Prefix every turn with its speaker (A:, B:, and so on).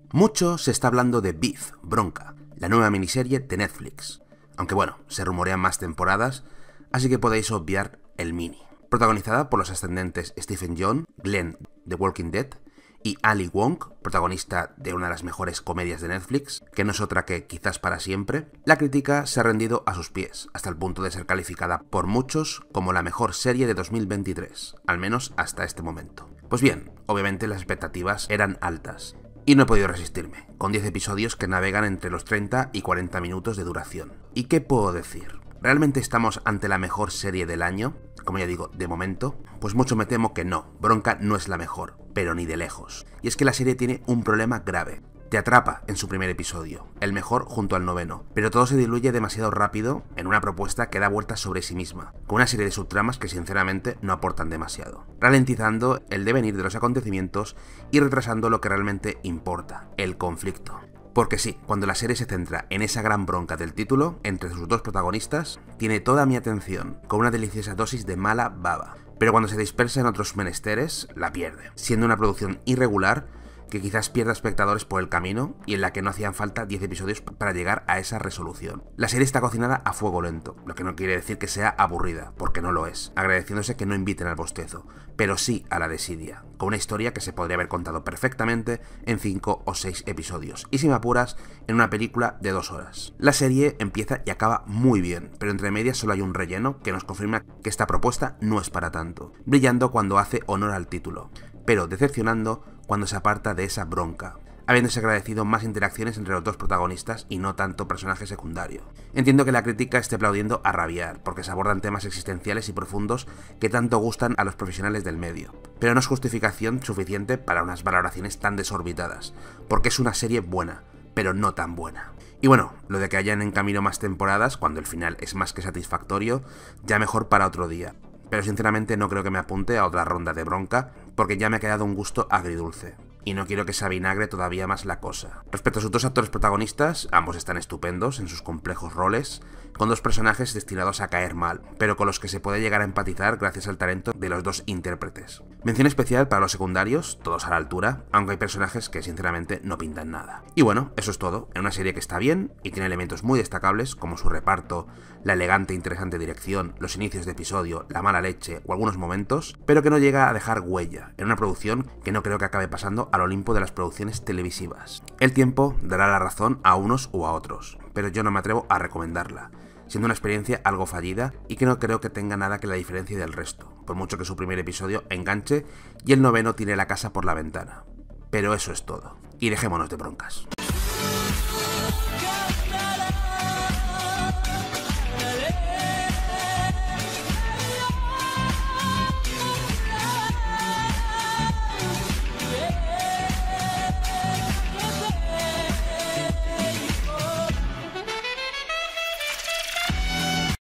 A: Mucho se está hablando de Beef, Bronca, la nueva miniserie de Netflix. Aunque bueno, se rumorean más temporadas, así que podéis obviar el mini. Protagonizada por los ascendentes Stephen Yeun, Glenn de Walking Dead, y Ali Wong, protagonista de una de las mejores comedias de Netflix, que no es otra que Quizás para siempre, la crítica se ha rendido a sus pies, hasta el punto de ser calificada por muchos como la mejor serie de 2023, al menos hasta este momento. Pues bien, obviamente las expectativas eran altas, y no he podido resistirme, con 10 episodios que navegan entre los 30 y 40 minutos de duración. ¿Y qué puedo decir? ¿Realmente estamos ante la mejor serie del año? Como ya digo, de momento, pues mucho me temo que no, Bronca no es la mejor, pero ni de lejos. Y es que la serie tiene un problema grave. Te atrapa en su primer episodio, el mejor junto al noveno, pero todo se diluye demasiado rápido en una propuesta que da vueltas sobre sí misma, con una serie de subtramas que sinceramente no aportan demasiado, ralentizando el devenir de los acontecimientos y retrasando lo que realmente importa, el conflicto. Porque sí, cuando la serie se centra en esa gran bronca del título, entre sus dos protagonistas, tiene toda mi atención, con una deliciosa dosis de mala baba. Pero cuando se dispersa en otros menesteres, la pierde, siendo una producción irregular que quizás pierda espectadores por el camino y en la que no hacían falta 10 episodios para llegar a esa resolución. La serie está cocinada a fuego lento, lo que no quiere decir que sea aburrida, porque no lo es, agradeciéndose que no inviten al bostezo, pero sí a la desidia, con una historia que se podría haber contado perfectamente en 5 o 6 episodios, y si me apuras, en una película de 2 horas. La serie empieza y acaba muy bien, pero entre medias solo hay un relleno que nos confirma que esta propuesta no es para tanto, brillando cuando hace honor al título, pero decepcionando cuando se aparta de esa bronca, habiéndose agradecido más interacciones entre los dos protagonistas y no tanto personaje secundario. Entiendo que la crítica esté aplaudiendo a rabiar, porque se abordan temas existenciales y profundos que tanto gustan a los profesionales del medio, pero no es justificación suficiente para unas valoraciones tan desorbitadas, porque es una serie buena, pero no tan buena. Y bueno, lo de que hayan en camino más temporadas, cuando el final es más que satisfactorio, ya mejor para otro día. Pero sinceramente no creo que me apunte a otra ronda de Bronca, porque ya me ha quedado un gusto agridulce, y no quiero que se avinagre todavía más la cosa. Respecto a sus dos actores protagonistas, ambos están estupendos en sus complejos roles, con dos personajes destinados a caer mal, pero con los que se puede llegar a empatizar gracias al talento de los dos intérpretes. Mención especial para los secundarios, todos a la altura, aunque hay personajes que sinceramente no pintan nada. Y bueno, eso es todo, en una serie que está bien y tiene elementos muy destacables como su reparto, la elegante e interesante dirección, los inicios de episodio, la mala leche o algunos momentos, pero que no llega a dejar huella en una producción que no creo que acabe pasando al Olimpo de las producciones televisivas. El tiempo dará la razón a unos u a otros, pero yo no me atrevo a recomendarla, siendo una experiencia algo fallida y que no creo que tenga nada que la diferencie del resto, por mucho que su primer episodio enganche y el noveno tire la casa por la ventana. Pero eso es todo, y dejémonos de broncas.